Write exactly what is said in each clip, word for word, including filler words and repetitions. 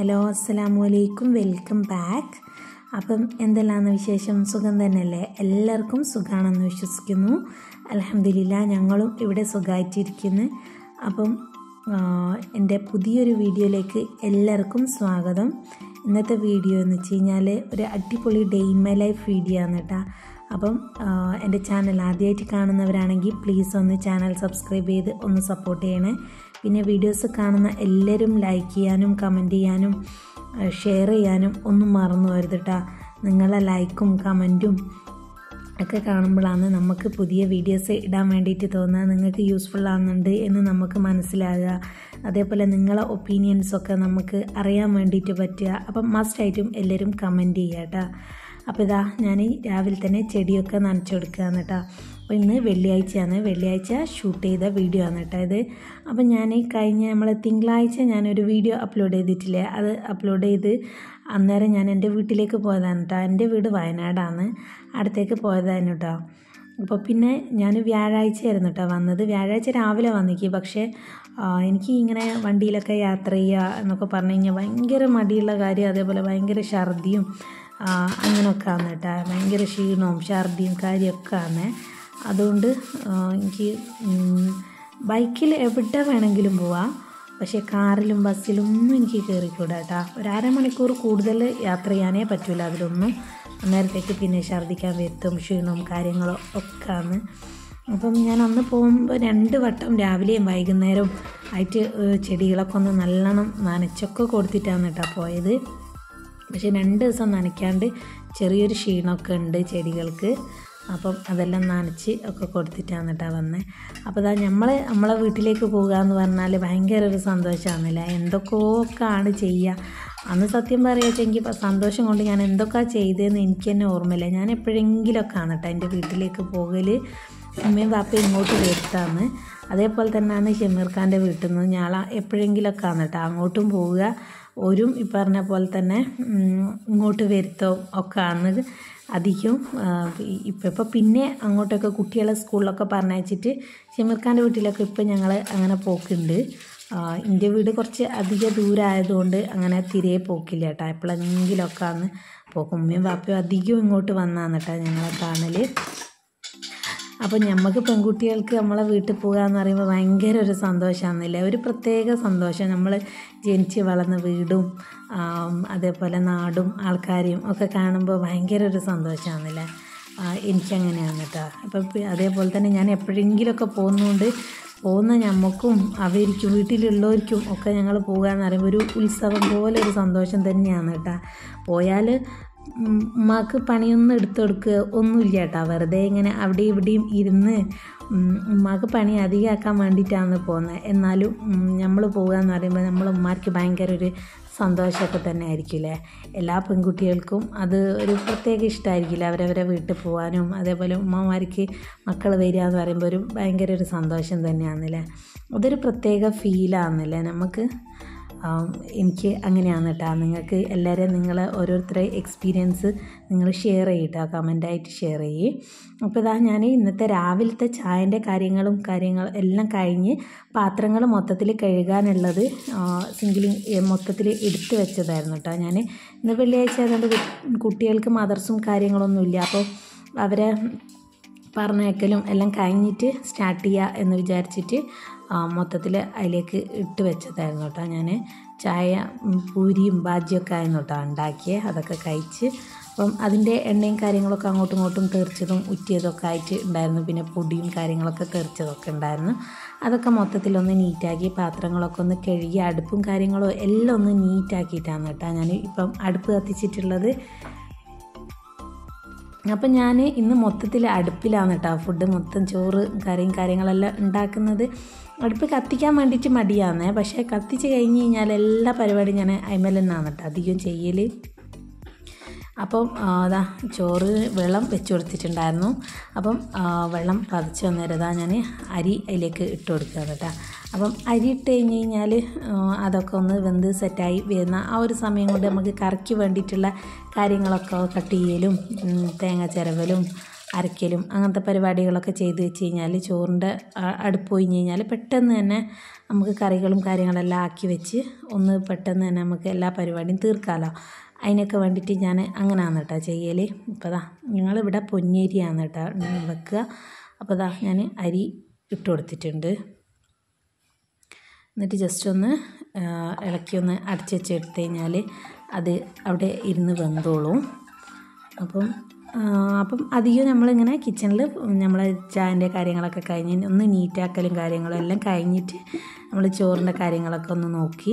Hello അസ്സലാമു അലൈക്കും, welcome back. അപ്പം എന്തെല്ലാമാണ് വിശേഷം? സുഖം തന്നെയല്ലേ? എല്ലാവർക്കും സുഖമാണെന്ന് വിശ്വസിക്കുന്നു. അൽഹംദുലില്ലാ, ഞങ്ങളും ഇവിടെ സുഖമായിട്ടിരിക്കുന്നു. അപ്പം എൻ്റെ പുതിയൊരു വീഡിയോയിലേക്ക് എല്ലാവർക്കും സ്വാഗതം. ഇന്നത്തെ വീഡിയോ എന്ന് വെച്ച് കഴിഞ്ഞാൽ ഒരു അടിപൊളി day in my life video ആണ് കേട്ടോ. അപ്പം എൻ്റെ ചാനൽ ആദ്യമായിട്ട് കാണുന്നവരാണെങ്കിൽ പ്ലീസ് ഒന്ന് ചാനൽ സബ്സ്ക്രൈബ് ചെയ്ത് ഒന്ന് സപ്പോർട്ട് ചെയ്യണേ. പിന്നെ വീഡിയോസ് കാണുന്ന എല്ലാവരും ലൈക്ക് ചെയ്യാനും കമൻറ്റ് ചെയ്യാനും ഷെയർ ചെയ്യാനും ഒന്നും മറന്നു പോകരുത് കേട്ടോ. നിങ്ങളെ ലൈക്കും കമൻറ്റും ഒക്കെ കാണുമ്പോഴാണ് നമുക്ക് പുതിയ വീഡിയോസ് ഇടാൻ വേണ്ടിയിട്ട് തോന്നുക, നിങ്ങൾക്ക് യൂസ്ഫുൾ ആകുന്നുണ്ട് എന്ന് നമുക്ക് മനസ്സിലാകുക. അതേപോലെ നിങ്ങളെ ഒപ്പീനിയൻസൊക്കെ നമുക്ക് അറിയാൻ വേണ്ടിയിട്ട് പറ്റുക. അപ്പം മസ്റ്റായിട്ടും എല്ലാവരും കമൻറ്റ് ചെയ്യുക കേട്ടോ. അപ്പോൾ ഇതാ ഞാൻ രാവിലെ തന്നെ ചെടിയൊക്കെ നനച്ചു കൊടുക്കുകയാണ് കേട്ടോ. അപ്പോൾ ഇന്ന് വെള്ളിയാഴ്ചയാണ്, വെള്ളിയാഴ്ച ഷൂട്ട് ചെയ്ത വീഡിയോ ആണ് കേട്ടോ ഇത്. അപ്പം ഞാൻ കഴിഞ്ഞ നമ്മൾ തിങ്കളാഴ്ച ഞാനൊരു വീഡിയോ അപ്ലോഡ് ചെയ്തിട്ടില്ലേ, അത് അപ്ലോഡ് ചെയ്ത് അന്നേരം ഞാൻ എൻ്റെ വീട്ടിലേക്ക് പോയതാണ് കേട്ടോ. എൻ്റെ വീട് വയനാടാണ്, അടുത്തേക്ക് പോയതാണ് കേട്ടോ. അപ്പോൾ പിന്നെ ഞാൻ വ്യാഴാഴ്ച ആയിരുന്നു കേട്ടോ വന്നത്. വ്യാഴാഴ്ച രാവിലെ വന്നിക്ക്, പക്ഷേ എനിക്ക് ഇങ്ങനെ വണ്ടിയിലൊക്കെ യാത്ര ചെയ്യുക എന്നൊക്കെ പറഞ്ഞു കഴിഞ്ഞാൽ ഭയങ്കര മടിയുള്ള കാര്യം. അതേപോലെ ഭയങ്കര ഛർദിയും അങ്ങനെയൊക്കെ ആണ് കേട്ടോ. ഭയങ്കര ക്ഷീണവും ഛർദിയും കാര്യമൊക്കെ ആണ്. അതുകൊണ്ട് എനിക്ക് ബൈക്കിൽ എവിടെ വേണമെങ്കിലും പോവാം, പക്ഷേ കാറിലും ബസ്സിലും ഒന്നും എനിക്ക് കയറിക്കൂടാ കേട്ടോ. ഒരു അരമണിക്കൂർ കൂടുതൽ യാത്ര ചെയ്യാനേ പറ്റില്ല അതിലൊന്നും. അന്നേരത്തേക്ക് പിന്നെ ഛർദിക്കാൻ വരുത്തും, ക്ഷീണവും കാര്യങ്ങളും ഒക്കെ ആണ്. അപ്പം ഞാൻ അന്ന് പോകുമ്പോൾ രണ്ട് വട്ടം രാവിലെയും വൈകുന്നേരവും ആയിട്ട് ചെടികളൊക്കെ ഒന്ന് നല്ലോണം നനച്ചൊക്കെ കൊടുത്തിട്ടാണ് കേട്ടോ പോയത്. പക്ഷേ രണ്ട് ദിവസം നനയ്ക്കാണ്ട് ചെറിയൊരു ക്ഷീണമൊക്കെ ഉണ്ട് ചെടികൾക്ക്. അപ്പം അതെല്ലാം നനച്ച് ഒക്കെ കൊടുത്തിട്ടാണ് കേട്ടോ വന്നത്. അപ്പോൾ അതാ നമ്മൾ നമ്മളെ വീട്ടിലേക്ക് പോകുക എന്ന് പറഞ്ഞാൽ ഭയങ്കര ഒരു സന്തോഷമാണല്ലേ. എന്തൊക്കെയൊക്കെ ആണ് ചെയ്യുക. അന്ന് സത്യം പറയുകയെങ്കിൽ സന്തോഷം കൊണ്ട് ഞാൻ എന്തൊക്കെയാണ് ചെയ്തതെന്ന് എനിക്ക് തന്നെ ഓർമ്മയില്ല. ഞാൻ എപ്പോഴെങ്കിലുമൊക്കെ ആണ് കേട്ടോ എൻ്റെ വീട്ടിലേക്ക് പോകൽ. അമ്മയും പാപ്പയും ഇങ്ങോട്ട് വരുത്താണ്. അതേപോലെ തന്നെയാണ് ഷമീർ ഖാൻ്റെ വീട്ടിൽ നിന്ന് ഞാൻ എപ്പോഴെങ്കിലുമൊക്കെ ആണ് കേട്ടോ അങ്ങോട്ടും പോവുക. ഓരും ഈ പറഞ്ഞ പോലെ തന്നെ ഇങ്ങോട്ട് വരുത്തോ ഒക്കെ ആണ് അധികം. ഇപ്പം ഇപ്പോൾ പിന്നെ അങ്ങോട്ടൊക്കെ കുട്ടികളെ സ്കൂളിലൊക്കെ പറഞ്ഞയച്ചിട്ട് ഷമീർ ഖാൻ്റെ വീട്ടിലൊക്കെ ഇപ്പം ഞങ്ങൾ അങ്ങനെ പോക്കുണ്ട്. എൻ്റെ വീട് കുറച്ച് അധികം ദൂരമായതുകൊണ്ട് അങ്ങനെ തിരെ പോക്കില്ല കേട്ടോ. എപ്പോഴെങ്കിലുമൊക്കെ ആണ് പോക്കും. ഉമ്മയും പാപ്പയും അധികം ഇങ്ങോട്ട് വന്നാണ് കേട്ടോ ഞങ്ങളെ കാണൽ. അപ്പോൾ നമുക്ക് പെൺകുട്ടികൾക്ക് നമ്മളെ വീട്ടിൽ പോകുക എന്ന് പറയുമ്പോൾ ഭയങ്കര ഒരു സന്തോഷമാണെന്നില്ലേ, ഒരു പ്രത്യേക സന്തോഷം. നമ്മൾ ജനിച്ച് വളർന്ന വീടും അതേപോലെ നാടും ആൾക്കാരെയും ഒക്കെ കാണുമ്പോൾ ഭയങ്കര ഒരു സന്തോഷമാണെന്നില്ലേ. എനിക്കങ്ങനെയാണ് കേട്ടോ. അപ്പം അതേപോലെ തന്നെ ഞാൻ എപ്പോഴെങ്കിലുമൊക്കെ പോകുന്നതുകൊണ്ട് പോകുന്ന ഞമ്മക്കും അവർക്കും വീട്ടിലുള്ളവർക്കും ഒക്കെ ഞങ്ങൾ പോകുക എന്ന് പറയുമ്പോൾ ഒരു ഉത്സവം പോലെ ഒരു സന്തോഷം തന്നെയാണ് കേട്ടോ. പോയാൽ ഉമ്മാക്ക് പണിയൊന്നും എടുത്തു കൊടുക്കുക ഒന്നുമില്ല കേട്ടോ. വെറുതെ ഇങ്ങനെ അവിടെ ഇവിടെയും ഇരുന്ന് ഉമ്മാക്ക് പണി അധികമാക്കാൻ വേണ്ടിയിട്ടാണ് പോകുന്നത്. എന്നാലും നമ്മൾ പോകുക എന്ന് പറയുമ്പോൾ നമ്മൾ ഉമ്മാർക്ക് ഭയങ്കര ഒരു സന്തോഷമൊക്കെ തന്നെ ആയിരിക്കില്ലേ. എല്ലാ പെൺകുട്ടികൾക്കും അത് ഒരു പ്രത്യേക ഇഷ്ടമായിരിക്കില്ല അവരവരെ വീട്ടിൽ പോകാനും. അതേപോലെ ഉമ്മമാർക്ക് മക്കൾ വരിക എന്ന് പറയുമ്പോൾ ഒരു ഭയങ്കര ഒരു സന്തോഷം തന്നെയാണെന്നില്ലേ. അതൊരു പ്രത്യേക ഫീലാണെന്നില്ലേ നമുക്ക്. എനിക്ക് അങ്ങനെയാണ് കേട്ടോ. നിങ്ങൾക്ക് എല്ലാവരെയും നിങ്ങളെ ഓരോരുത്തരെ എക്സ്പീരിയൻസ് നിങ്ങൾ ഷെയർ ചെയ്യട്ടോ, കമൻ്റായിട്ട് ഷെയർ ചെയ്യേ. അപ്പോൾ ഇതാ ഞാൻ ഇന്നത്തെ രാവിലത്തെ ചായൻ്റെ കാര്യങ്ങളും കാര്യങ്ങളും എല്ലാം കഴിഞ്ഞ് പാത്രങ്ങൾ മൊത്തത്തിൽ കഴുകാനുള്ളത് സിങ്കിളിൽ മൊത്തത്തിൽ എടുത്ത് വെച്ചതായിരുന്നു കേട്ടോ. ഞാൻ ഇന്ന് വെള്ളിയാഴ്ച ആയതുകൊണ്ട് കുട്ടികൾക്ക് മദർസും കാര്യങ്ങളൊന്നുമില്ല. അപ്പോൾ അവരെ പറഞ്ഞേക്കലും എല്ലാം കഴിഞ്ഞിട്ട് സ്റ്റാർട്ട് ചെയ്യുക എന്ന് വിചാരിച്ചിട്ട് മൊത്തത്തിൽ അതിലേക്ക് ഇട്ട് വെച്ചതായിരുന്നു കേട്ടോ. ഞാൻ ചായ പൂരിയും ബാജിയൊക്കെ ആയിരുന്നു കേട്ടോ ഉണ്ടാക്കിയത്. അതൊക്കെ കഴിച്ച് അപ്പം അതിൻ്റെ എണ്ണയും കാര്യങ്ങളൊക്കെ അങ്ങോട്ടും ഇങ്ങോട്ടും തെറിച്ചതും ഉറ്റിയതൊക്കെ ആയിട്ട് ഉണ്ടായിരുന്നു. പിന്നെ പൊടിയും കാര്യങ്ങളൊക്കെ തെറിച്ചതൊക്കെ ഉണ്ടായിരുന്നു. അതൊക്കെ മൊത്തത്തിലൊന്ന് നീറ്റാക്കി പാത്രങ്ങളൊക്കെ ഒന്ന് കഴുകി അടുപ്പും കാര്യങ്ങളും എല്ലാം ഒന്ന് നീറ്റാക്കിയിട്ടാണ് കേട്ടോ ഞാൻ ഇപ്പം അടുപ്പ് കത്തിച്ചിട്ടുള്ളത്. അപ്പം ഞാൻ ഇന്ന് മൊത്തത്തിൽ അടുപ്പിലാണ് കേട്ടോ ഫുഡ് മൊത്തം ചോറ് കറിയും കാര്യങ്ങളെല്ലാം ഉണ്ടാക്കുന്നത്. അടുപ്പ് കത്തിക്കാൻ വേണ്ടിയിട്ട് മടിയാണ്, പക്ഷേ കത്തിച്ച് കഴിഞ്ഞ് കഴിഞ്ഞാൽ എല്ലാ പരിപാടിയും ഞാൻ അതിന്മേൽ തന്നെയാണ് കേട്ടോ അധികം ചെയ്യൽ. അപ്പം അതാ ചോറ് വെള്ളം വെച്ച് കൊടുത്തിട്ടുണ്ടായിരുന്നു. അപ്പം വെള്ളം പതിച്ച് വന്നേരതാ ഞാൻ അരി അതിലേക്ക് ഇട്ട് കൊടുക്കുകയാണ് കേട്ടോ. അപ്പം അരി ഇട്ട് കഴിഞ്ഞ് കഴിഞ്ഞാൽ അതൊക്കെ ഒന്ന് വെന്ത് സെറ്റായി വരുന്ന ആ ഒരു സമയം കൊണ്ട് നമുക്ക് കറിക്ക് വേണ്ടിയിട്ടുള്ള കാര്യങ്ങളൊക്കെ കട്ട് ചെയ്യലും തേങ്ങ ചിരവലും അരക്കലും അങ്ങനത്തെ പരിപാടികളൊക്കെ ചെയ്ത് വെച്ച് കഴിഞ്ഞാൽ ചോറിൻ്റെ അടുപ്പ് ഒഴിഞ്ഞ് കഴിഞ്ഞാൽ പെട്ടെന്ന് തന്നെ നമുക്ക് കറികളും കാര്യങ്ങളെല്ലാം ആക്കി വെച്ച് ഒന്ന് പെട്ടെന്ന് തന്നെ നമുക്ക് എല്ലാ പരിപാടിയും തീർക്കാമല്ലോ. അതിനൊക്കെ വേണ്ടിയിട്ട് ഞാൻ അങ്ങനെയാണ് കേട്ടോ ചെയ്യൽ. ഇപ്പോൾ ദാ ഞങ്ങളിവിടെ പൊന്നിയരിയാണ് കേട്ടോ വെക്കുക. അപ്പോൾ ദാ ഞാൻ അരി ഇട്ട് കൊടുത്തിട്ടുണ്ട്. എന്നിട്ട് ജസ്റ്റ് ഒന്ന് ഇളക്കി ഒന്ന് അടച്ച് വെച്ച് എടുത്തു കഴിഞ്ഞാൽ അത് അവിടെ ഇരുന്ന് വെന്തോളും. അപ്പം അപ്പം അധികം നമ്മളിങ്ങനെ കിച്ചണിൽ നമ്മൾ ചായൻ്റെ കാര്യങ്ങളൊക്കെ കഴിഞ്ഞ് ഒന്ന് നീറ്റാക്കലും കാര്യങ്ങളും എല്ലാം കഴിഞ്ഞിട്ട് നമ്മൾ ചോറിൻ്റെ കാര്യങ്ങളൊക്കെ ഒന്ന് നോക്കി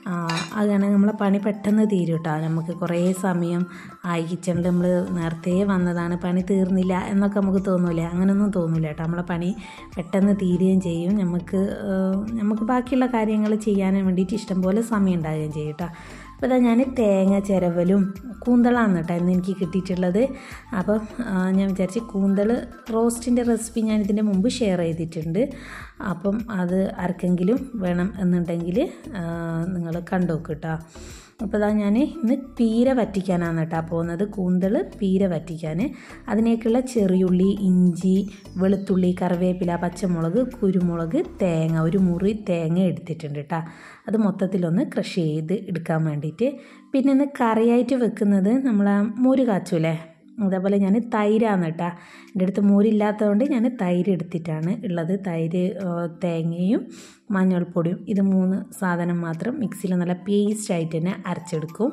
അതാണ് നമ്മളെ പണി പെട്ടെന്ന് തീരും കേട്ടോ. നമുക്ക് കുറേ സമയം ആയി കിച്ചണിൽ നമ്മൾ നേരത്തെ വന്നതാണ് പണി തീർന്നില്ല എന്നൊക്കെ നമുക്ക് തോന്നൂലേ? അങ്ങനെയൊന്നും തോന്നില്ല കേട്ടോ. നമ്മളെ പണി പെട്ടെന്ന് തീരുകയും ചെയ്യും. നമുക്ക് നമുക്ക് ബാക്കിയുള്ള കാര്യങ്ങൾ ചെയ്യാൻ വേണ്ടിയിട്ട് ഇഷ്ടംപോലെ സമയം ഉണ്ടാവുകയും ചെയ്യും കേട്ടോ. അപ്പോൾ ഇതാ ഞാൻ തേങ്ങ ചിരവലും കൂന്തളാണ് കേട്ടോ ഇന്ന് എനിക്ക് കിട്ടിയിട്ടുള്ളത്. അപ്പം ഞാൻ വിചാരിച്ച് കൂന്തൾ റോസ്റ്റിൻ്റെ റെസിപ്പി ഞാൻ ഇതിൻ്റെ മുമ്പ് ഷെയർ ചെയ്തിട്ടുണ്ട്. അപ്പം അത് ആർക്കെങ്കിലും വേണം എന്നുണ്ടെങ്കിൽ നിങ്ങൾ കണ്ടു നോക്ക് കേട്ടോ. അപ്പോൾ ഇതാ ഞാൻ ഇന്ന് പീര വറ്റിക്കാനാണ് കേട്ടോ പോകുന്നത്. കൂന്തൾ പീര വറ്റിക്കാൻ അതിനേക്കുള്ള ചെറിയുള്ളി, ഇഞ്ചി, വെളുത്തുള്ളി, കറിവേപ്പില, പച്ചമുളക്, കുരുമുളക്, തേങ്ങ, ഒരു മുറി തേങ്ങ എടുത്തിട്ടുണ്ട് കേട്ടോ. അത് മൊത്തത്തിലൊന്ന് ക്രഷ് ചെയ്ത് എടുക്കാൻ വേണ്ടിയിട്ട്. പിന്നെ ഇന്ന് കറിയായിട്ട് വെക്കുന്നത് നമ്മൾ മോര് കാച്ചൂലേ, അതേപോലെ ഞാൻ തൈരാണ് കേട്ടോ. എൻ്റെ അടുത്ത് മോരില്ലാത്തതുകൊണ്ട് ഞാൻ തൈര് എടുത്തിട്ടാണ് ഉള്ളത്. തൈര്, തേങ്ങയും മഞ്ഞൾപ്പൊടിയും ഇത് മൂന്ന് സാധനം മാത്രം മിക്സിയിൽ നല്ല പേസ്റ്റായിട്ട് തന്നെ അരച്ചെടുക്കും.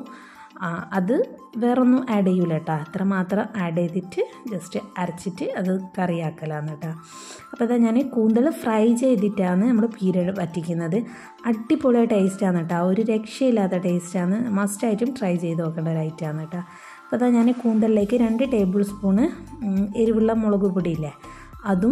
അത് വേറൊന്നും ആഡ് ചെയ്യൂല കേട്ടോ. അത്ര മാത്രം ആഡ് ചെയ്തിട്ട് ജസ്റ്റ് അരച്ചിട്ട് അത് കറിയാക്കലാണ് കേട്ടോ. അപ്പോൾ അതാ ഞാൻ കൂന്തൽ ഫ്രൈ ചെയ്തിട്ടാണ് നമ്മൾ പീര വറ്റിക്കുന്നത്. അടിപൊളി ടേസ്റ്റാണ് കേട്ടോ. ഒരു രക്ഷയില്ലാത്ത ടേസ്റ്റാണ്. മസ്റ്റായിട്ടും ട്രൈ ചെയ്ത് നോക്കേണ്ട ഒരു ഐറ്റമാണ് കേട്ടോ. അപ്പോൾ അതാ ഞാൻ കൂന്തലിലേക്ക് രണ്ട് ടേബിൾ സ്പൂണ് എരിവുള്ള മുളക് പൊടിയില്ലേ അതും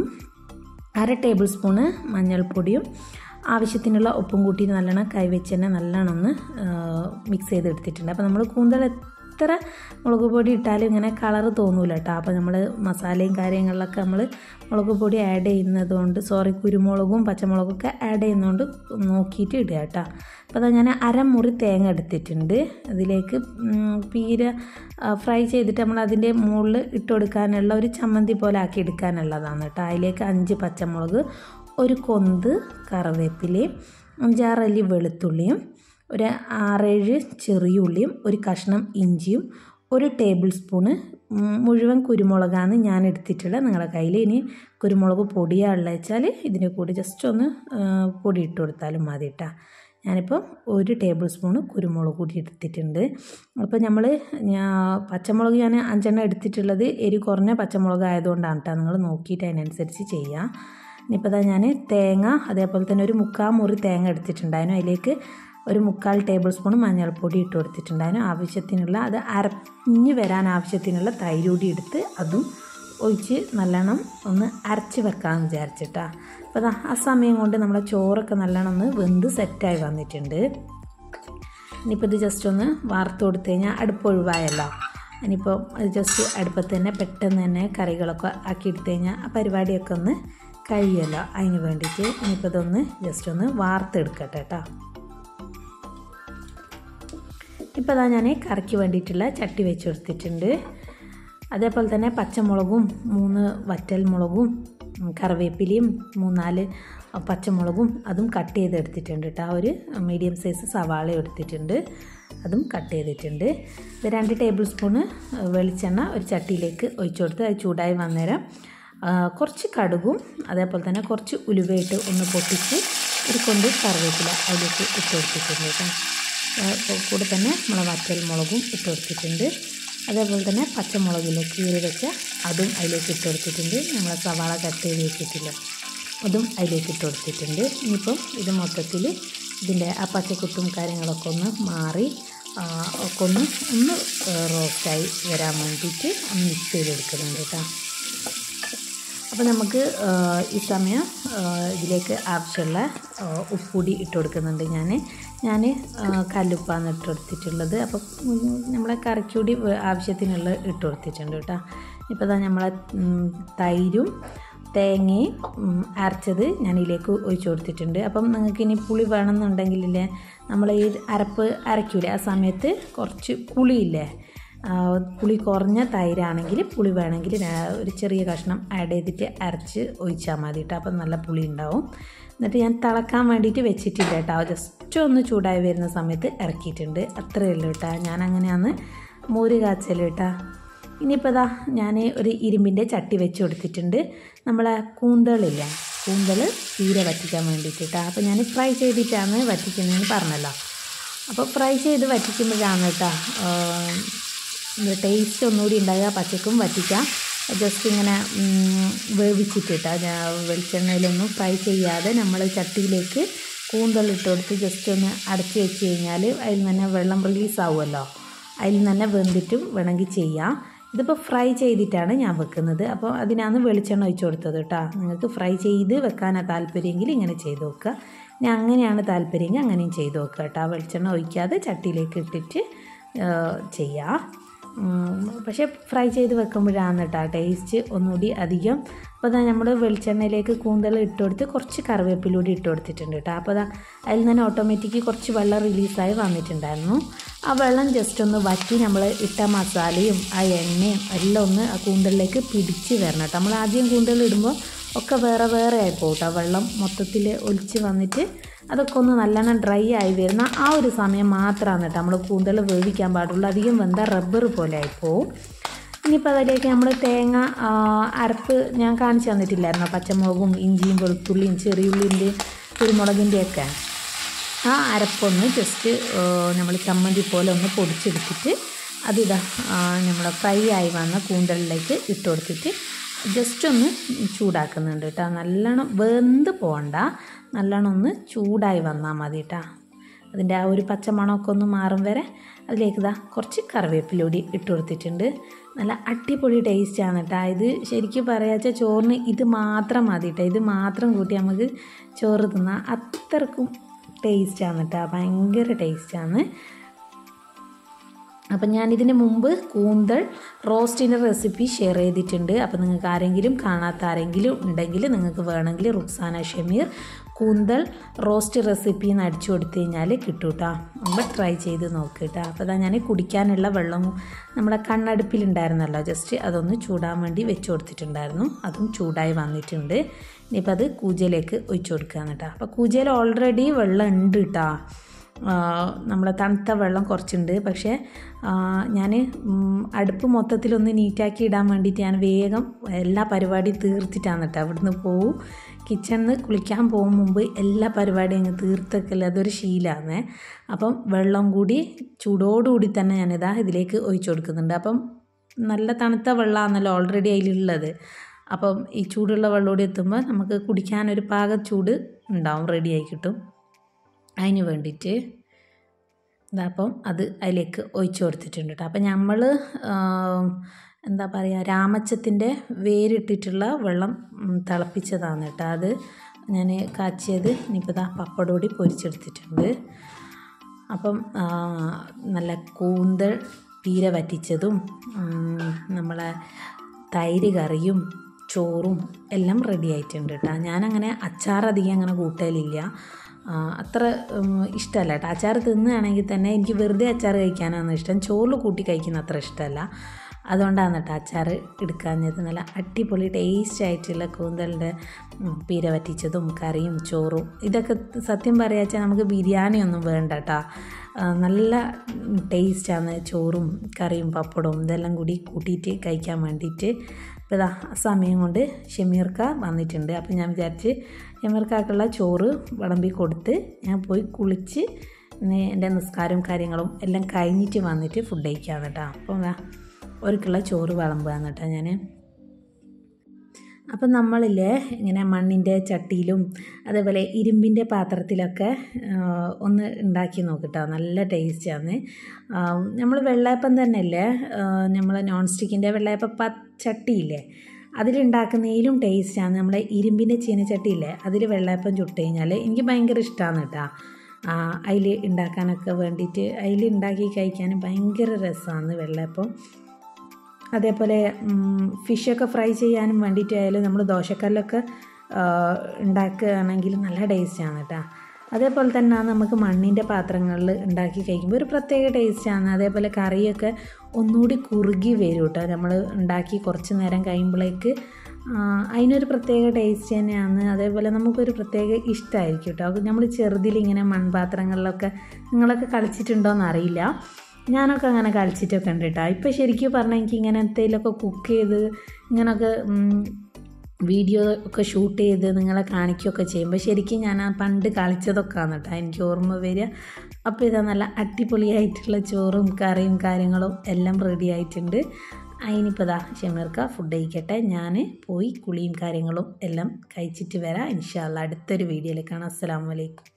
അര ടേബിൾ സ്പൂണ് മഞ്ഞൾപ്പൊടിയും ആവശ്യത്തിനുള്ള ഉപ്പും കൂട്ടി നല്ലോണം കൈവച്ച് തന്നെ നല്ലോണം ഒന്ന് മിക്സ് ചെയ്തെടുത്തിട്ടുണ്ട്. അപ്പോൾ നമ്മൾ കൂന്തൽ എത്ര മുളക് പൊടി ഇട്ടാലും ഇങ്ങനെ കളറ് തോന്നൂല കേട്ടോ. അപ്പോൾ നമ്മൾ മസാലയും കാര്യങ്ങളിലൊക്കെ നമ്മൾ മുളക് പൊടി ആഡ് ചെയ്യുന്നത് കൊണ്ട് സോറി കുരുമുളകും പച്ചമുളകൊക്കെ ആഡ് ചെയ്യുന്നതുകൊണ്ട് നോക്കിയിട്ട് ഇടുക കേട്ടോ. അപ്പോൾ അതാ ഞാൻ അരമുറി തേങ്ങ എടുത്തിട്ടുണ്ട്. അതിലേക്ക് പീര ഫ്രൈ ചെയ്തിട്ട് നമ്മൾ അതിൻ്റെ മുകളിൽ ഇട്ട് കൊടുക്കാനുള്ള ഒരു ചമ്മന്തി പോലെ ആക്കി എടുക്കാനുള്ളതാണ് കേട്ടോ. അതിലേക്ക് അഞ്ച് പച്ചമുളക്, ഒരു കൊന്ത് കറിവേപ്പിലയും, അഞ്ചാറല്ലി വെളുത്തുള്ളിയും, ഒരു ആറേഴ് ചെറിയുള്ളിയും, ഒരു കഷ്ണം ഇഞ്ചിയും, ഒരു ടേബിൾ സ്പൂണ് മുഴുവൻ കുരുമുളകാണ് ഞാൻ എടുത്തിട്ടുള്ളത്. നിങ്ങളുടെ കയ്യിൽ ഇനി കുരുമുളക് പൊടിയാണുള്ളത് വെച്ചാൽ ഇതിൻ്റെ കൂടി ജസ്റ്റ് ഒന്ന് പൊടി ഇട്ട് കൊടുത്താലും മതി കേട്ടോ. ഞാനിപ്പോൾ ഒരു ടേബിൾ സ്പൂണ് കുരുമുളക് കൂടി എടുത്തിട്ടുണ്ട്. അപ്പോൾ നമ്മൾ ഞാൻ പച്ചമുളക് ഞാൻ അഞ്ചെണ്ണം എടുത്തിട്ടുള്ളത് എരി കുറഞ്ഞ പച്ചമുളക് ആയതുകൊണ്ടാണ് കേട്ടോ. നിങ്ങൾ നോക്കിയിട്ട് അതിനനുസരിച്ച് ചെയ്യാം. ഇനിയിപ്പോൾ ഇതാ ഞാൻ തേങ്ങ അതേപോലെ തന്നെ ഒരു മുക്കാൽ മുറി തേങ്ങ എടുത്തിട്ടുണ്ടായിരുന്നു. അതിലേക്ക് ഒരു മുക്കാൽ ടേബിൾ സ്പൂൺ മഞ്ഞൾപ്പൊടി ഇട്ട് കൊടുത്തിട്ടുണ്ടായിരുന്നു. ആവശ്യത്തിനുള്ള അത് അരഞ്ഞ് വരാൻ ആവശ്യത്തിനുള്ള തൈര് കൂടി എടുത്ത് അതും ഒഴിച്ച് നല്ലോണം ഒന്ന് അരച്ച് വെക്കാമെന്ന് വിചാരിച്ചിട്ടാണ്. അപ്പോൾ അതാ ആ സമയം കൊണ്ട് നമ്മളെ ചോറൊക്കെ നല്ലോണം ഒന്ന് വെന്ത് സെറ്റായി വന്നിട്ടുണ്ട്. ഇനിയിപ്പോൾ ഇത് ജസ്റ്റ് ഒന്ന് വാർത്ത് കൊടുത്തു കഴിഞ്ഞാൽ അടുപ്പ് ഒഴിവായല്ലോ. ഇനിയിപ്പോൾ ജസ്റ്റ് അടുപ്പത്ത് തന്നെ പെട്ടെന്ന് തന്നെ കറികളൊക്കെ ആക്കി എടുത്തു കഴിഞ്ഞാൽ ആ പരിപാടിയൊക്കെ ഒന്ന് കഴിയുമല്ലോ. അതിന് വേണ്ടിയിട്ട് ഇനിയിപ്പോൾ ഇതൊന്ന് ജസ്റ്റ് ഒന്ന് വാർത്തെടുക്കട്ടെ കേട്ടോ. ഇപ്പോൾ അതാ ഞാൻ കറിക്ക് വേണ്ടിയിട്ടുള്ള ചട്ടി വെച്ച് കൊടുത്തിട്ടുണ്ട്. അതേപോലെ തന്നെ പച്ചമുളകും മൂന്ന് വറ്റൽ മുളകും കറിവേപ്പിലയും മൂന്നാല് പച്ചമുളകും അതും കട്ട് ചെയ്തെടുത്തിട്ടുണ്ട് കേട്ടോ. ഒരു മീഡിയം സൈസ് സവാള എടുത്തിട്ടുണ്ട്, അതും കട്ട് ചെയ്തിട്ടുണ്ട്. ഇത് രണ്ട് ടേബിൾ സ്പൂണ് വെളിച്ചെണ്ണ ഒരു ചട്ടിയിലേക്ക് ഒഴിച്ചു കൊടുത്ത് അത് ചൂടായി വന്നേരം കുറച്ച് കടുകും അതേപോലെ തന്നെ കുറച്ച് ഉലുവയിട്ട് ഒന്ന് പൊട്ടിച്ച് ഒരു കൊണ്ട് കറിവേപ്പില അതിലേക്ക് ഇട്ട് കൊടുത്തിട്ടുണ്ട് കേട്ടോ. കൂടെ തന്നെ നമ്മൾ വറ്റൽ മുളകും ഇട്ട് കൊടുത്തിട്ടുണ്ട്. അതേപോലെ തന്നെ പച്ചമുളകിലേക്ക് കീറി വെച്ച അതും അതിലേക്ക് ഇട്ട് കൊടുത്തിട്ടുണ്ട്. നമ്മൾ സവാള കട്ട് ചെയ്ത് വെച്ചിട്ടില്ല അതും അതിലേക്ക് ഇട്ട് കൊടുത്തിട്ടുണ്ട്. ഇനിയിപ്പം ഇത് മൊത്തത്തിൽ ഇതിൻ്റെ ആ പച്ചക്കുത്തും കാര്യങ്ങളൊക്കെ ഒന്ന് മാറി ഒക്കെ ഒന്ന് ഒന്ന് റോസ്റ്റായി വരാൻ വേണ്ടിയിട്ട് ഒന്ന് മിക്സ് ചെയ്തെടുക്കുന്നുണ്ട് കേട്ടോ. അപ്പോൾ നമുക്ക് ഈ സമയം ഇതിലേക്ക് ആവശ്യമുള്ള ഉപ്പുപൊടി ഇട്ട് കൊടുക്കുന്നുണ്ട്. ഞാൻ ഞാൻ കല്ലുപ്പാണ് ഇട്ട് കൊടുത്തിട്ടുള്ളത്. അപ്പോൾ നമ്മളെ കറിക്കൂടി ആവശ്യത്തിനുള്ള ഇട്ട് കൊടുത്തിട്ടുണ്ട് കേട്ടോ. ഇപ്പോൾ ഇതാ നമ്മളെ തൈരും തേങ്ങയും അരച്ചത് ഞാൻ ഇതിലേക്ക് ഒഴിച്ചു കൊടുത്തിട്ടുണ്ട്. അപ്പം നിങ്ങൾക്ക് ഇനി പുളി വേണമെന്നുണ്ടെങ്കിലേ നമ്മൾ ഈ അരപ്പ് അരയ്ക്കൂലേ ആ സമയത്ത് കുറച്ച് പുളിയില്ലേ പുളി കുറഞ്ഞ തൈരാണെങ്കിൽ പുളി വേണമെങ്കിൽ ഒരു ചെറിയ കഷ്ണം ആഡ് ചെയ്തിട്ട് അരച്ച് ഒഴിച്ചാൽ മതി കേട്ടോ. അപ്പം നല്ല പുളി ഉണ്ടാവും. എന്നിട്ട് ഞാൻ തിളക്കാൻ വേണ്ടിയിട്ട് വെച്ചിട്ടില്ല കേട്ടോ. ജസ്റ്റ് ഒന്ന് ചൂടായി വരുന്ന സമയത്ത് ഇറക്കിയിട്ടുണ്ട്. അത്രയേ ഉള്ളൂ കേട്ടോ. ഞാൻ അങ്ങനെയാണ് മോര് കാച്ചൽ കേട്ടോ. ഇനിയിപ്പോൾ ഇതാ ഞാൻ ഒരു ഇരുമ്പിൻ്റെ ചട്ടി വെച്ച് കൊടുത്തിട്ടുണ്ട്. നമ്മളെ കൂന്തളില്ല, കൂന്തൾ തീരെ വറ്റിക്കാൻ വേണ്ടിയിട്ട് കേട്ടോ. അപ്പോൾ ഞാൻ ഫ്രൈ ചെയ്തിട്ടാണ് വറ്റിക്കുന്നതെന്ന് പറഞ്ഞല്ലോ. അപ്പോൾ ഫ്രൈ ചെയ്ത് വറ്റിക്കുമ്പോഴാണ് കേട്ടോ ടേസ്റ്റ് ഒന്നുകൂടി ഉണ്ടാകുക. പച്ചക്കും വറ്റിക്കാം. ജസ്റ്റ് ഇങ്ങനെ വേവിച്ചിട്ട് കേട്ടോ, വെളിച്ചെണ്ണയിലൊന്നും ഫ്രൈ ചെയ്യാതെ നമ്മൾ ചട്ടിയിലേക്ക് കൂന്തളിട്ട് കൊടുത്ത് ജസ്റ്റ് ഒന്ന് അടച്ച് വെച്ച് കഴിഞ്ഞാൽ അതിൽ തന്നെ വെള്ളം റിലീസ് ആവുമല്ലോ. അതിൽ തന്നെ വെന്തിട്ടും വേണമെങ്കിൽ ചെയ്യാം. ഇതിപ്പോൾ ഫ്രൈ ചെയ്തിട്ടാണ് ഞാൻ വെക്കുന്നത്. അപ്പോൾ അതിനാണ് വെളിച്ചെണ്ണ ഒഴിച്ച് കൊടുത്തത് കേട്ടോ. നിങ്ങൾക്ക് ഫ്രൈ ചെയ്ത് വെക്കാനാണ് താല്പര്യമെങ്കിൽ ഇങ്ങനെ ചെയ്ത് നോക്കുക. ഞാൻ അങ്ങനെയാണ് താല്പര്യമെങ്കിൽ അങ്ങനെയും ചെയ്ത് നോക്കുക കേട്ടോ. വെളിച്ചെണ്ണ ഒഴിക്കാതെ ചട്ടിയിലേക്ക് ഇട്ടിട്ട് ചെയ്യാം. പക്ഷേ ഫ്രൈ ചെയ്ത് വെക്കുമ്പോഴാണ് കേട്ടോ ടേസ്റ്റ് ഒന്നുകൂടി അധികം. അപ്പോൾ അതാ നമ്മൾ വെളിച്ചെണ്ണയിലേക്ക് കൂന്തൽ ഇട്ട് കൊടുത്ത് കുറച്ച് കറിവേപ്പിലൂടെ ഇട്ട് കൊടുത്തിട്ടുണ്ട് കേട്ടോ. അപ്പോൾ അതാ അതിൽ നിന്ന് ഓട്ടോമാറ്റിക്ക് കുറച്ച് വെള്ളം റിലീസായി വന്നിട്ടുണ്ടായിരുന്നു. ആ വെള്ളം ജസ്റ്റ് ഒന്ന് വറ്റി നമ്മൾ ഇട്ട മസാലയും ആ എണ്ണയും എല്ലാം ഒന്ന് ആ കൂന്തലിലേക്ക് പിടിച്ച് വരണം കേട്ടോ. നമ്മൾ ആദ്യം കൂന്തൽ ഇടുമ്പോൾ ഒക്കെ വേറെ വേറെ ആയി പോകും കേട്ടോ. വെള്ളം മൊത്തത്തിൽ ഒലിച്ച് വന്നിട്ട് അതൊക്കെ ഒന്ന് നല്ലോണം ഡ്രൈ ആയി വരുന്ന ആ ഒരു സമയം മാത്രമാണ് കേട്ടോ നമ്മൾ കൂന്തൽ വേവിക്കാൻ പാടുള്ളൂ. അധികം വെന്താൽ റബ്ബർ പോലെ ആയിപ്പോവും. ഇനിയിപ്പോൾ അതിലേക്ക് നമ്മൾ തേങ്ങ അരപ്പ് ഞാൻ കാണിച്ചു തന്നിട്ടില്ലായിരുന്നോ? പച്ചമുളകും ഇഞ്ചിയും വെളുത്തുള്ളിയും ചെറിയുള്ളിൻ്റെ കുരുമുളകിൻ്റെയൊക്കെ ആ അരപ്പൊന്ന് ജസ്റ്റ് നമ്മൾ ചമ്മന്തി പോലെ ഒന്ന് പൊടിച്ചെടുത്തിട്ട് അതിതാ നമ്മൾ ഫ്രൈ ആയി വന്ന കൂന്തലിലേക്ക് ഇട്ട് കൊടുത്തിട്ട് ജസ്റ്റ് ഒന്ന് ചൂടാക്കുന്നുണ്ട് കേട്ടോ. നല്ലോണം വെന്ത് പോകണ്ട, നല്ലോണം ഒന്ന് ചൂടായി വന്നാൽ മതി കേട്ടോ. അതിൻ്റെ ആ ഒരു പച്ചമണമൊക്കെ ഒന്ന് മാറും വരെ അതിലേക്ക് ഇതാ കുറച്ച് കറിവേപ്പിലൂടി ഇട്ട് കൊടുത്തിട്ടുണ്ട്. നല്ല അടിപൊളി ടേസ്റ്റാണ് കേട്ടോ. ഇത് ശരിക്കും പറയാച്ചാൽ ചോറിന് ഇത് മാത്രം മതി കേട്ടോ. ഇത് മാത്രം കൂട്ടി നമുക്ക് ചോറ് തിന്നാൽ അത്രക്കും ടേസ്റ്റാണ് കേട്ടോ. ഭയങ്കര ടേസ്റ്റാണ്. അപ്പം ഞാനിതിന് മുമ്പ് കൂന്തൽ റോസ്റ്റിൻ്റെ റെസിപ്പി ഷെയർ ചെയ്തിട്ടുണ്ട്. അപ്പോൾ നിങ്ങൾക്ക് ആരെങ്കിലും കാണാത്ത ആരെങ്കിലും ഉണ്ടെങ്കിൽ നിങ്ങൾക്ക് വേണമെങ്കിൽ റുക്സാന ഷമീർ കൂന്തൽ റോസ്റ്റ് റെസിപ്പി എന്ന് അടിച്ചു കൊടുത്തു കഴിഞ്ഞാൽ കിട്ടും കേട്ടോ. അപ്പോൾ ട്രൈ ചെയ്ത് നോക്കുക കേട്ടോ. അപ്പോൾ അതാ ഞാൻ കുടിക്കാനുള്ള വെള്ളം നമ്മുടെ കണ്ണടുപ്പിലുണ്ടായിരുന്നല്ലോ, ജസ്റ്റ് അതൊന്ന് ചൂടാൻ വേണ്ടി വെച്ച് കൊടുത്തിട്ടുണ്ടായിരുന്നു. അതും ചൂടായി വന്നിട്ടുണ്ട്. ഇനിയിപ്പോൾ അത് കൂജയിലേക്ക് ഒഴിച്ചു കൊടുക്കുകയാണ് കേട്ടോ. അപ്പോൾ കൂജയിൽ ഓൾറെഡി വെള്ളം ഉണ്ട് കേട്ടോ. നമ്മളെ തണുത്ത വെള്ളം കുറച്ചുണ്ട്. പക്ഷേ ഞാൻ അടുപ്പ് മൊത്തത്തിലൊന്ന് നീറ്റാക്കി ഇടാൻ വേണ്ടിയിട്ട് ഞാൻ വേഗം എല്ലാ പരിപാടിയും തീർത്തിട്ടാണ് കേട്ടോ അവിടുന്ന് പോവും. കിച്ചണിൽ നിന്ന് കുളിക്കാൻ പോകും മുമ്പ് എല്ലാ പരിപാടിയും അങ്ങ് തീർത്തൊക്കെയല്ല, അതൊരു ശീലമാണ്. അപ്പം വെള്ളം കൂടി ചൂടോടുകൂടി തന്നെ ഞാനിതാ ഇതിലേക്ക് ഒഴിച്ചു കൊടുക്കുന്നുണ്ട്. അപ്പം നല്ല തണുത്ത വെള്ളമാണല്ലോ ഓൾറെഡി അതിലുള്ളത്. അപ്പം ഈ ചൂടുള്ള വെള്ളം കൂടി എത്തുമ്പോൾ നമുക്ക് കുടിക്കാനൊരു പാക ചൂട് ഉണ്ടാവും, റെഡിയായി കിട്ടും. അതിന് വേണ്ടിയിട്ട് ഇതപ്പം അത് അതിലേക്ക് ഒഴിച്ചു കൊടുത്തിട്ടുണ്ട് കേട്ടോ. അപ്പം നമ്മൾ എന്താ പറയുക, രാമച്ചത്തിൻ്റെ വേരിട്ടിട്ടുള്ള വെള്ളം തിളപ്പിച്ചതാണ് കേട്ടോ. അത് ഞാൻ കാച്ചിയത്. ഇനിയിപ്പോൾ ഇതാ പപ്പടം കൂടി പൊരിച്ചെടുത്തിട്ടുണ്ട്. അപ്പം നല്ല കൂന്തൽ പീര വറ്റിച്ചതും നമ്മളെ തൈര് കറിയും ചോറും എല്ലാം റെഡി ആയിട്ടുണ്ട് കേട്ടോ. ഞാനങ്ങനെ അച്ചാറധികം അങ്ങനെ കൂട്ടലില്ല, അത്ര ഇഷ്ടമല്ല കേട്ടോ. അച്ചാർ തിന്നുകയാണെങ്കിൽ തന്നെ എനിക്ക് വെറുതെ അച്ചാർ കഴിക്കാനാണ് ഇഷ്ടം, ചോറിൽ കൂട്ടി കഴിക്കുന്ന അത്ര ഇഷ്ടമല്ല. അതുകൊണ്ടാണ് കേട്ടോ അച്ചാർ എടുക്കാഞ്ഞത്. നല്ല അടിപൊളി ടേസ്റ്റ് ആയിട്ടുള്ള കൂന്തലിൻ്റെ പീര വറ്റിച്ചതും കറിയും ചോറും ഇതൊക്കെ സത്യം പറയാച്ചാൽ നമുക്ക് ബിരിയാണി ഒന്നും വേണ്ട കേട്ടോ. നല്ല ടേസ്റ്റാണ് ചോറും കറിയും പപ്പടവും ഇതെല്ലാം കൂടി കൂട്ടിയിട്ട് കഴിക്കാൻ വേണ്ടിയിട്ട്. അപ്പോൾ ഇതാ സമയം കൊണ്ട് ഷമീർക്ക വന്നിട്ടുണ്ട്. അപ്പോൾ ഞാൻ വിചാരിച്ച് ഷമീർക്കാക്കുള്ള ചോറ് വിളമ്പി കൊടുത്ത് ഞാൻ പോയി കുളിച്ച് എൻ്റെ നിസ്കാരവും കാര്യങ്ങളും എല്ലാം കഴിഞ്ഞിട്ട് വന്നിട്ട് ഫുഡ് കഴിക്കാമെന്ന് കേട്ടോ. അപ്പോൾ ഒരുക്കുള്ള ചോറ് വിളമ്പുകയെന്ന് കേട്ടോ ഞാൻ. അപ്പം നമ്മളില്ലേ ഇങ്ങനെ മണ്ണിൻ്റെ ചട്ടിയിലും അതേപോലെ ഇരുമ്പിൻ്റെ പാത്രത്തിലൊക്കെ ഒന്ന് ഉണ്ടാക്കി നോക്കിട്ടോ, നല്ല ടേസ്റ്റാണ്. നമ്മൾ വെള്ളയപ്പം തന്നെയല്ലേ, നമ്മൾ നോൺ സ്റ്റിക്കിൻ്റെ വെള്ളയപ്പം ചട്ടിയില്ലേ അതിലുണ്ടാക്കുന്നതിലും ടേസ്റ്റാണ്. നമ്മളെ ഇരുമ്പിൻ്റെ ചീനച്ചട്ടിയില്ലേ അതിൽ വെള്ളയപ്പം ചുട്ട് കഴിഞ്ഞാൽ എനിക്ക് ഭയങ്കര ഇഷ്ടമാണ് കേട്ടോ. അതിൽ ഉണ്ടാക്കാനൊക്കെ വേണ്ടിയിട്ട് അതിൽ ഉണ്ടാക്കി കഴിക്കാൻ ഭയങ്കര രസമാണ് വെള്ളയപ്പം. അതേപോലെ ഫിഷൊക്കെ ഫ്രൈ ചെയ്യാനും വേണ്ടിയിട്ടായാലും നമ്മൾ ദോശക്കല്ലൊക്കെ ഉണ്ടാക്കുകയാണെങ്കിൽ നല്ല ടേസ്റ്റാണ് കേട്ടോ. അതേപോലെ തന്നെ നമുക്ക് മണ്ണിൻ്റെ പാത്രങ്ങളിൽ ഉണ്ടാക്കി കഴിക്കുമ്പോൾ ഒരു പ്രത്യേക ടേസ്റ്റാണ്. അതേപോലെ കറിയൊക്കെ ഒന്നുകൂടി കുറുകി വരും കേട്ടോ. നമ്മൾ ഉണ്ടാക്കി കുറച്ച് നേരം കഴിയുമ്പോഴേക്ക് അതിനൊരു പ്രത്യേക ടേസ്റ്റ് തന്നെയാണ്. അതേപോലെ നമുക്കൊരു പ്രത്യേക ഇഷ്ടമായിരിക്കും കേട്ടോ. അത് നമ്മൾ ചെറുതിലിങ്ങനെ മൺപാത്രങ്ങളിലൊക്കെ നിങ്ങളൊക്കെ കളിച്ചിട്ടുണ്ടോയെന്ന് അറിയില്ല, ഞാനൊക്കെ അങ്ങനെ കളിച്ചിട്ടൊക്കെ ഉണ്ട് കേട്ടോ. ഇപ്പോൾ ശരിക്കും പറഞ്ഞാൽ എനിക്ക് ഇങ്ങനെ എന്തെങ്കിലുമൊക്കെ കുക്ക് ചെയ്ത് ഇങ്ങനെയൊക്കെ വീഡിയോ ഒക്കെ ഷൂട്ട് ചെയ്ത് നിങ്ങളെ കാണിക്കുകയൊക്കെ ചെയ്യുമ്പോൾ ശരിക്കും ഞാൻ ആ പണ്ട് കളിച്ചതൊക്കെ ആണ് കേട്ടോ എനിക്ക് ഓർമ്മ വരിക. അപ്പോൾ ഇതാ നല്ല അടിപൊളിയായിട്ടുള്ള ചോറും കറിയും കാര്യങ്ങളും എല്ലാം റെഡി ആയിട്ടുണ്ട്. അതിനിപ്പോൾ ഇതാ ഷമീർക്ക ഫുഡ് കഴിക്കട്ടെ, ഞാൻ പോയി കുളിയും കാര്യങ്ങളും എല്ലാം കഴിച്ചിട്ട് വരാം. ഇൻഷാ അല്ലാഹ് അടുത്തൊരു വീഡിയോയിൽ കാണാം. അസ്സലാമു അലൈക്കും.